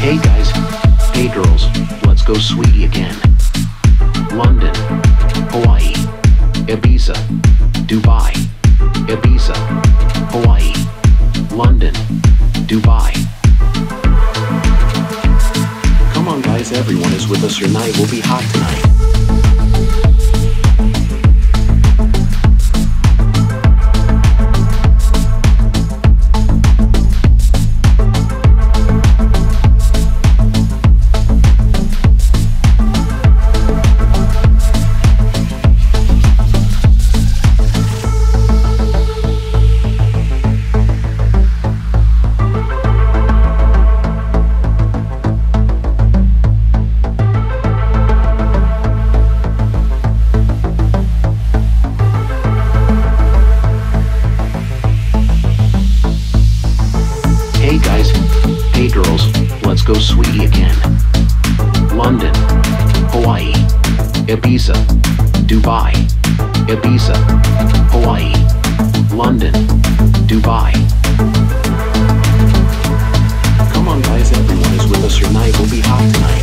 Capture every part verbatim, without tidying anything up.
Hey guys, hey girls, let's go sweetie again. London, Hawaii, Ibiza, Dubai, Ibiza, Hawaii, London, Dubai. Come on guys, everyone is with us, your night will be hot tonight. Go sweetie again. London, Hawaii, Ibiza, Dubai, Ibiza, Hawaii, London, Dubai. Come on guys, everyone is with us, your night will be hot tonight.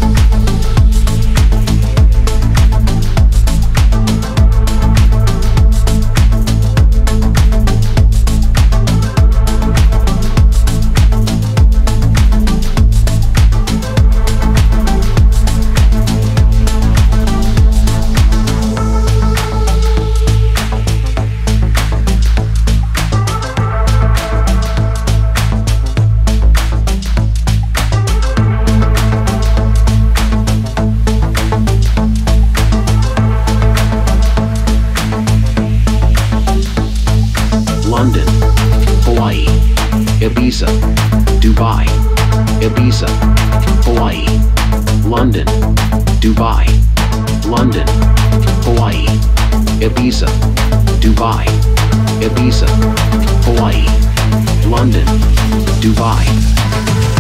Ibiza, Dubai, Ibiza, Hawaii, London, Dubai, London, Hawaii, Ibiza, Dubai, Ibiza, Hawaii, London, Dubai.